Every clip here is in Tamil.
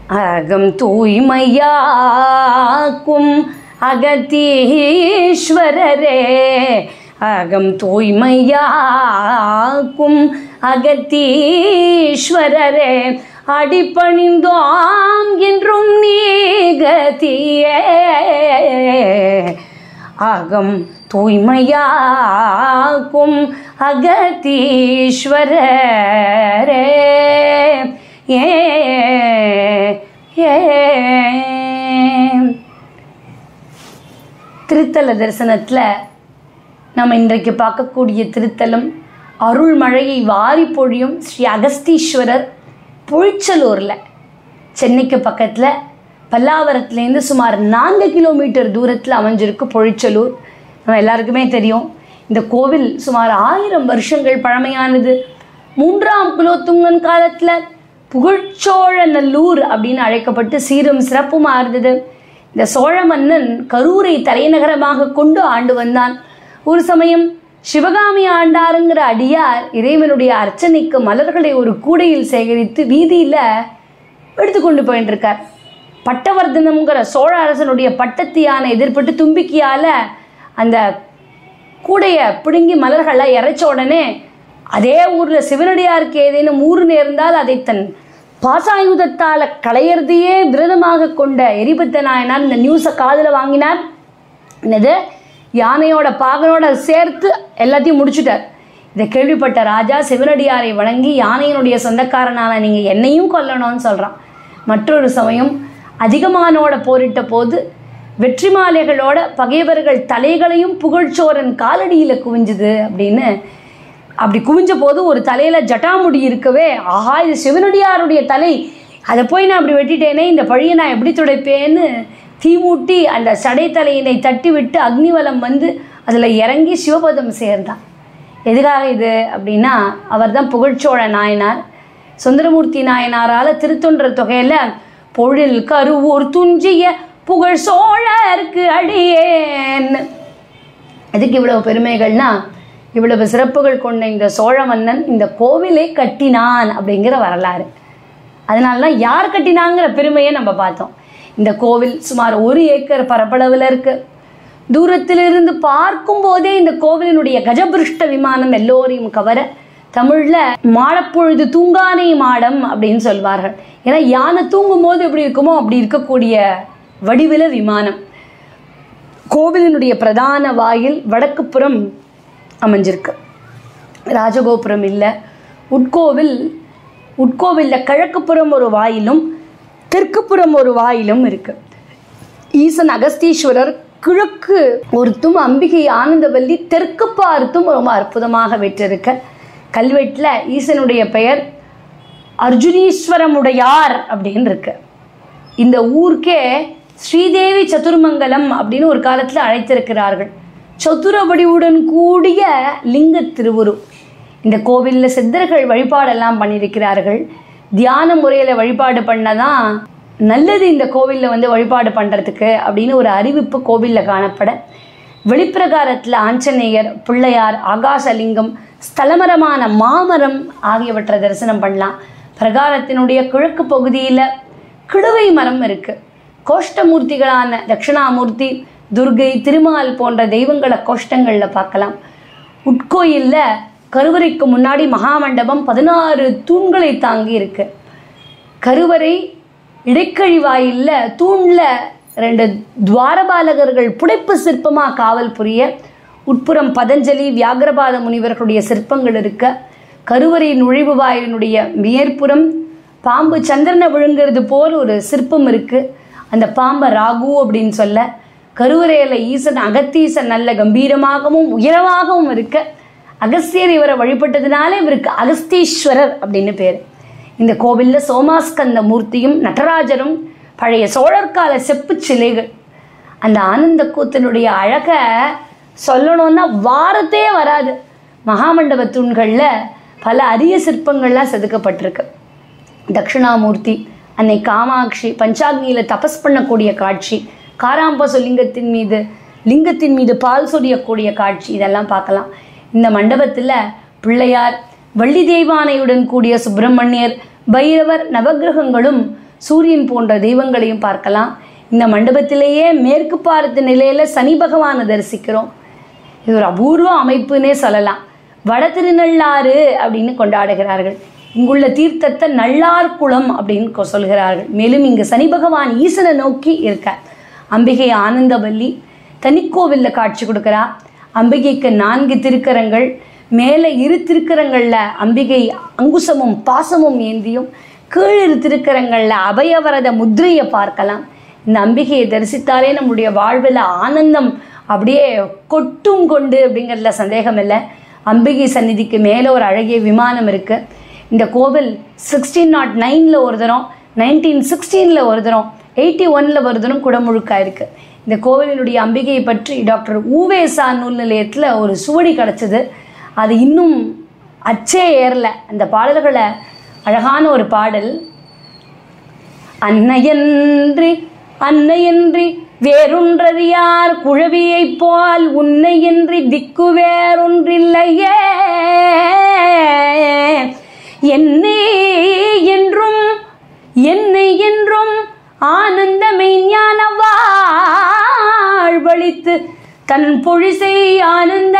அகம் தூய்மையாக்கும் அகத்தீஸ்வரரே, அகம் தூய்மையாக்கும் அகத்தீஸ்வரரே, அடிபணிந்தோம் என்றும் நீகதியே. அகம் தூய்மையாக்கும் அகத்தீஸ்வரரே. திருத்தல தரிசனத்தில் நம்ம இன்றைக்கு பார்க்கக்கூடிய திருத்தலம் அருள்மழையை வாரி பொழியும் ஸ்ரீ அகஸ்தீஸ்வரர், பொழிச்சலூரில், சென்னைக்கு பக்கத்தில் பல்லாவரத்துலேருந்து சுமார் 4 கிலோமீட்டர் தூரத்தில் அமைஞ்சிருக்கு பொழிச்சலூர். நம்ம எல்லாருக்குமே தெரியும், இந்த கோவில் சுமார் 1000 வருஷங்கள் பழமையானது. 3ஆம் குலோத்துங்கன் காலத்தில் புகழ்ச்சோழ நல்லூர் அப்படின்னு அழைக்கப்பட்டு சீரும் சிறப்புமாக இருந்தது. இந்த சோழ மன்னன் கரூரை தலைநகரமாக கொண்டு ஆண்டு வந்தான். ஒரு சமயம் சிவகாமி ஆண்டாருங்கிற அடியார் இறைவனுடைய அர்ச்சனைக்கு மலர்களை ஒரு கூடையில் சேகரித்து வீதியில் எடுத்துக்கொண்டு போயிட்டு இருக்கார். பட்டவர்தனம்ங்கிற சோழ அரசனுடைய பட்டத்தியான எதிர்பட்டு தும்பிக்கையால் அந்த கூடையை பிடுங்கி மலர்களை இறைச்ச உடனே அதே ஊரில் சிவனடியாருக்கு ஏதேனும் ஊறு நேர்ந்தால் அதை தன் பாசாயுதத்தால் களையறதையே விரதமாக கொண்ட எரிபத்த நாயனார் இந்த நியூஸை காதில் வாங்கினார். என்னது, யானையோட பாகனோட சேர்த்து எல்லாத்தையும் முடிச்சுட்டார். இதை கேள்விப்பட்ட ராஜா சிவனடியாரை வணங்கி, யானையினுடைய சொந்தக்காரனான நீங்கள் என்னையும் கொல்லணும்னு சொல்கிறான். மற்றொரு சமயம் அதிகமானோட போரிட்ட போது வெற்றி மாலைகளோட பகைவர்கள் தலைகளையும் புகழ்ச்சோரன் காலடியில் குவிஞ்சுது அப்படின்னு. அப்படி குவிஞ்ச போது ஒரு தலையில் ஜட்டாமுடி இருக்கவே, ஆஹா இது சிவனடியாருடைய தலை, அதை போய் நான் அப்படி வெட்டிட்டேனே, இந்த பழியை நான் எப்படி துடைப்பேன்னு தீமூட்டி அந்த சடை தலையினை தட்டி விட்டு அக்னிவலம் வந்து அதில் இறங்கி சிவபதம் சேர்ந்தான். எதுக்காக இது அப்படின்னா, அவர் தான் புகழ்ச்சோழ நாயனார். சுந்தரமூர்த்தி நாயனாரால் திருத்தொண்டர் தொகையில் பொழில் கருவூர் துஞ்சிய புகழ் சோழருக்கு அடியேன்னு. எதுக்கு இவ்வளவு பெருமைகள்னா, இவ்வளவு சிறப்புகள் கொண்ட இந்த சோழ மன்னன் இந்த கோவிலை கட்டினான் அப்படிங்கிற வரலாறு. அதனால தான் யார் கட்டினாங்கிற பெருமையை நம்ம பார்த்தோம். இந்த கோவில் சுமார் 1 ஏக்கர் பரப்பளவில் இருக்கு. தூரத்திலிருந்து பார்க்கும் போதே இந்த கோவிலினுடைய கஜபிருஷ்ட விமானம் எல்லோரையும் கவர, தமிழில் மாடப்பொழுது தூங்கானை மாடம் அப்படின்னு சொல்வார்கள். ஏன்னா யானை தூங்கும் போது எப்படி இருக்குமோ அப்படி இருக்கக்கூடிய வடிவில விமானம். கோவிலினுடைய பிரதான வாயில் வடக்கு புறம் அமைஞ்சிருக்கு, ராஜகோபுரம் இல்லை. உட்கோவிலில் கிழக்குப்புறம் ஒரு வாயிலும் தெற்குப்புறம் ஒரு வாயிலும் இருக்கு. ஈசன் அகஸ்தீஸ்வரர் கிழக்கு ஒருத்தும் அம்பிகை ஆனந்தவல்லி தெற்கு பார்த்தும் ரொம்ப அற்புதமாக வெற்றிருக்க. கல்வெட்டில் ஈசனுடைய பெயர் அர்ஜுனீஸ்வரமுடையார் அப்படின்னு இருக்கு. இந்த ஊருக்கே ஸ்ரீதேவி சதுர்மங்கலம் அப்படின்னு ஒரு காலத்தில் அழைத்திருக்கிறார்கள். சதுர வடிவுடன் கூடிய லிங்க திருவுரு. இந்த கோவிலில் சித்தர்கள் வழிபாடெல்லாம் பண்ணியிருக்கிறார்கள். தியான முறையில் வழிபாடு பண்ணதான் நல்லது இந்த கோவிலில் வந்து வழிபாடு பண்ணுறதுக்கு அப்படின்னு ஒரு அறிவிப்பு கோவிலில் காணப்பட, வெளிப்பிரகாரத்தில் ஆஞ்சநேயர், பிள்ளையார், ஆகாசலிங்கம், ஸ்தலமரமான மாமரம் ஆகியவற்றை தரிசனம் பண்ணலாம். பிரகாரத்தினுடைய கிழக்கு பகுதியில் கிடுவை மரம் இருக்குது. கோஷ்டமூர்த்திகளான தட்சிணாமூர்த்தி, துர்கை, திருமால் போன்ற தெய்வங்களை கோஷ்டங்களில் பார்க்கலாம். உட்கோயிலில் கருவறைக்கு முன்னாடி மகாமண்டபம் 16 தூண்களை தாங்கி இருக்கு. கருவறை இடைக்கழிவாயில் தூணில் 2 துவாரபாலகர்கள் புடைப்பு சிற்பமாக காவல் புரிய, உட்புறம் பதஞ்சலி, வியாகரபாத முனிவர்களுடைய சிற்பங்கள் இருக்க, கருவறை நுழைவு வாயினுடைய மேற்புறம் பாம்பு சந்திரனை விழுங்கிறது போல் ஒரு சிற்பம் இருக்குது. அந்த பாம்பை ராகு அப்படின்னு சொல்ல, கருவறையில் ஈசன் அகத்தீசன் நல்ல கம்பீரமாகவும் உயரமாகவும் இருக்க, அகஸ்தியர் இவரை வழிபட்டதுனால இவருக்கு அகஸ்தீஸ்வரர் அப்படின்னு பேர். இந்த கோவிலில் சோமாஸ்கந்த மூர்த்தியும் நடராஜரும் பழைய சோழர்கால செப்பு சிலைகள். அந்த ஆனந்த கூத்தனுடைய அழகை சொல்லணும்னா வாரத்தே வராது. மகாமண்டப தூண்களில் பல அரிய சிற்பங்கள்லாம் செதுக்கப்பட்டிருக்கு. தட்சிணாமூர்த்தி, அன்னை காமாட்சி பஞ்சாக்னியில் தபஸ் பண்ணக்கூடிய காட்சி, காராம்பசு லிங்கத்தின் மீது பால் சொரியக்கூடிய காட்சி, இதெல்லாம் பார்க்கலாம். இந்த மண்டபத்தில் பிள்ளையார், வள்ளி தெய்வானையுடன் கூடிய சுப்பிரமணியர், பைரவர், நவகிரகங்களும் சூரியன் போன்ற தெய்வங்களையும் பார்க்கலாம். இந்த மண்டபத்திலேயே மேற்கு பார்த்த நிலையில் சனி பகவானை தரிசிக்கிறோம். இது ஒரு அபூர்வ அமைப்புன்னே சொல்லலாம். வட திருநள்ளாறு அப்படின்னு கொண்டாடுகிறார்கள். இங்குள்ள தீர்த்தத்தை நள்ளார் குளம் அப்படின்னு சொல்கிறார்கள். மேலும் இங்கு சனி பகவான் ஈசனை நோக்கி இருக்கார். அம்பிகை ஆனந்தவல்லி தனிக்கோவிலில் காட்சி கொடுக்குறா. அம்பிகைக்கு 4 திருக்கரங்கள், மேலே 2 திருக்கரங்களில் அம்பிகை அங்குசமும் பாசமும் ஏந்தியும், கீழ் திருக்கரங்களில் அபயவரத முத்திரையை பார்க்கலாம். இந்த அம்பிகையை தரிசித்தாலே நம்முடைய வாழ்வில் ஆனந்தம் அப்படியே கொட்டும் கொண்டு அப்படிங்கிறதுல சந்தேகம் இல்லை. அம்பிகை சந்நிதிக்கு மேலே ஒரு அழகிய விமானம் இருக்குது. இந்த கோவில் 1609 ஒரு தரம், 1916 ஒரு தரம், 81 ஒரு தரம் குடமுழுக்கா இருக்குது. இந்த கோவிலினுடைய அம்பிகையை பற்றி டாக்டர் ஊவேசா நூல் நிலையத்தில் ஒரு சுவடி கிடச்சிது. அது இன்னும் அச்சே ஏறல. அந்த பாடல்களை அழகான ஒரு பாடல். அன்னையன்றி வேறொன்றறியார் குழவியைப் போல் உன்னையன்றி திக்கு வேறொன்றில்லையே, என்னை என்றும் ஆனந்தமை ஞான வாழ்வழித்து தன் பொழிசை ஆனந்த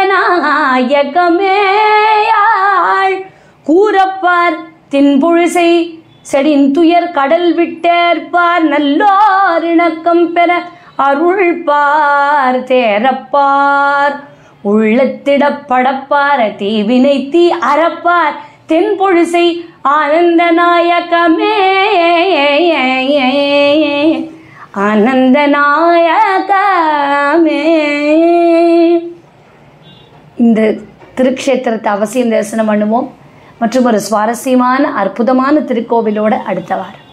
நாயகமேயாள் கூறப்பார் தின்பொழிசை செடின் துயர் கடல் விட்டேற்பார் நல்லோர் இணக்கம் பெற அருள்பார் தேரப்பார் உள்ளத்திடப்படப்பார் தீவினை தீ அறப்பார் தென்பொழிசை ஆனந்த நாயகமே ஆனந்த நாயகமே. இந்த திருக்ஷேத்திரத்தை அவசியம் தரிசனம் பண்ணுவோம். மற்றும் ஒரு சுவாரஸ்யமான அற்புதமான திருக்கோவிலோடு அடுத்த வாரம்.